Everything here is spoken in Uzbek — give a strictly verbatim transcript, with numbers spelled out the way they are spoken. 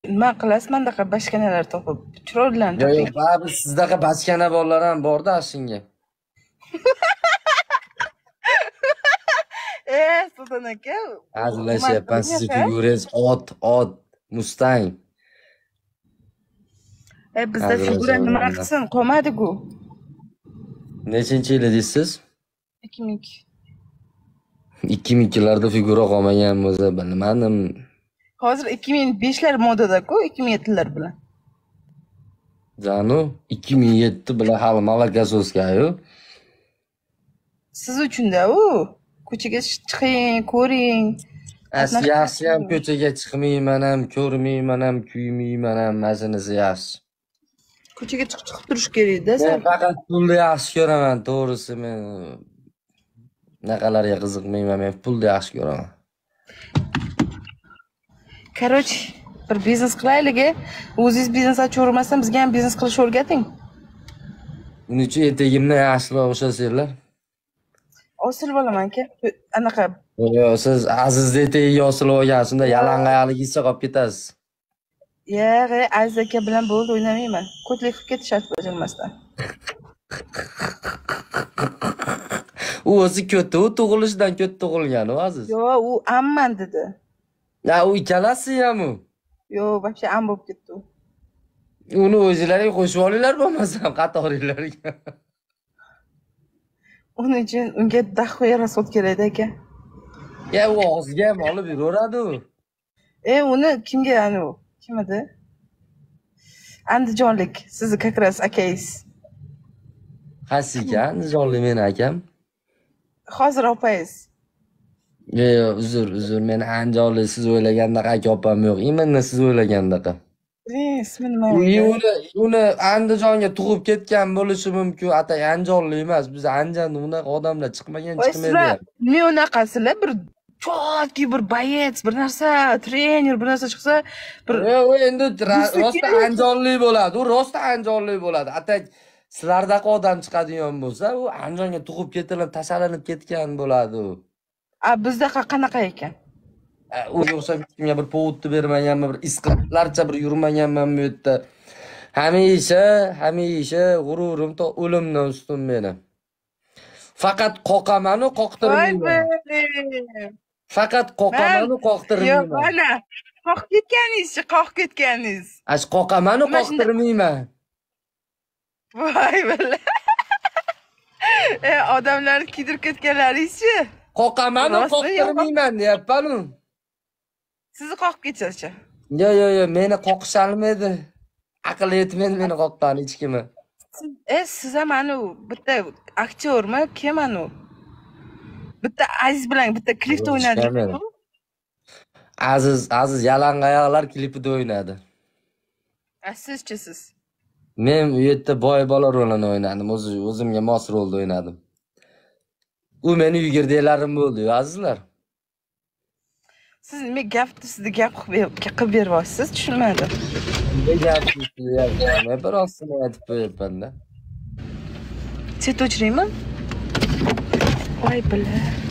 nima qilasiz mandaqa bashkanalar topib chiroylilarni Yo'q, toping. yo'q, baribir sizdaqa bachkana bolalar ham bor-da shunga. Eh, Sulton aka. Hazillashyapman, siz figurangiz ot, ot, Mustang. E bizda figura nima qilsin, qolmadi-ku. Nechinchi yil deysiz? ikki ming. ikki minglarda figura qolmagan bo'lsa, bilmadim. Hozir ikki ming beshlar modada-ku, ikki ming yettilar bilan. Janu, ikki ming yetti bilan hali Malakasovskayu. Siz uchun-da u. Ko'chaga chiqing, ko'ring. Yaxshi ham ko'chaga chiqmayman ham, ko'rmayman ham, kuymayman ham, mashinasi yaxshi. Ko'chaga chiqib chiqib turish kerak-da. Men faqat pulni yaxshi ko'raman, to'g'risi men naqalarga qiziqmayman, men pulni yaxshi ko'raman. Короче, bir biznes qilaylik-a. O'zingiz biznes ochurmasdan bizga ham biznes qilish o'rgating. Uning uchun etagimni yaxshiroq o'xshasanglar. Osilib olaman-ka. Anaqa. Yo'q, siz Azizni etagiga osilib olgansiz, unda yalangoyoqlik hissa qolib ketasiz. Yo'q, Aziz aka bilan bo'ldi o'ynamayman. Ko'tlik qilib ketishadi bajarmasdan. U o'zi ko'ta, u tug'ilishidan ko'ta tug'ilgan u Aziz. Yo'q, u amman dedi. Ya u ikkalasi ham u. Yo'q, вообще am bo'lib ketdi u. Uni o'zlaring qo'shib olinglar bo'lmasam qatoringlarga. Uning uchun unga daxoya rasot kerak aka. Ya u og'ziga ham olib yuraveradi u. E uni kimga ani u? Kim edi? Andijonlik, sizni как раз akangiz. Qaysi ekan? Andijonlik meni akam. Hozir opangiz. Yo'q, uzr, uzr, men Andijonlik siz o'ylagandaqa aka opam yo'q. Iminni siz o'ylagandaqa. E, ismi nima? Uni uni Andijonga tug'ib ketgan bo'lishi mumkin, atay Andijonlik emas. Biz Andijonda unaqa odamlar chiqmagan, chiqmaydi. Men unaqasilar bir chotki bir boyets, bir narsa, trener, bir narsa chiqsa, bir Yo'q, endi rosta Andijonlik bo'ladi. U rosta Andijonlik bo'ladi. Atay sizlardaqa odam chiqadigan bo'lsa, u Andijonga tug'ib ketilib, tashalanib ketgan bo'ladi u. A bizda qanaqa ekan? U o'xshab kimga bir povudni bermaganmi, bir isqillarcha bir yurmaganman bu yerda. Hamisha, hamisha g'ururim to o'limdan ustun meni. Faqat qoqaman u qoqtirmayman. Faqat qoqaman u qoqtirmayman. Yo'q, mana qoqib ketganingiz-chi, qoqib ketganingiz. Ash qoqaman u qoqtirmayman. Voy bala. E odamlarni kiydirib ketganlaringiz-chi? Qoqaman u qoqtirmayman deyapman-ku. Sizni qoqib ketsa-chi? Yo'q, yo'q, yo'q, meni qoqishalmaydi. Aql yetmaydi meni qoqqan hech kimi. E siz ham anu bitta aktyormi? Kim anu? Bitta Aziz bilan bitta klipda o'ynadingiz. Aziz, Aziz yalangoyoqlar klipida o'ynadi. A sizchi siz? Men u yerda boy bola rolini o'ynadim, o'zi o'zimga mos rolda o'ynadim. U meni yigirdilarim bo'ldi, azizlar. Siz nima gapni sizga gap qilib beryapsiz, tushunmadim. Ne gapsiz, men bir rostini aytib qo'yapman-da. Chet o'chiraymi? Voy bala.